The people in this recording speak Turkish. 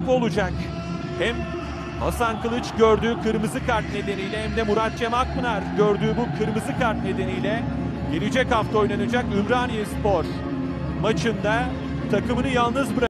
olacak. Hem Hasan Kılıç gördüğü kırmızı kart nedeniyle hem de Murat Cem Akpınar gördüğü bu kırmızı kart nedeniyle gelecek hafta oynanacak Ümraniye Spor maçında takımını yalnız bırakacak.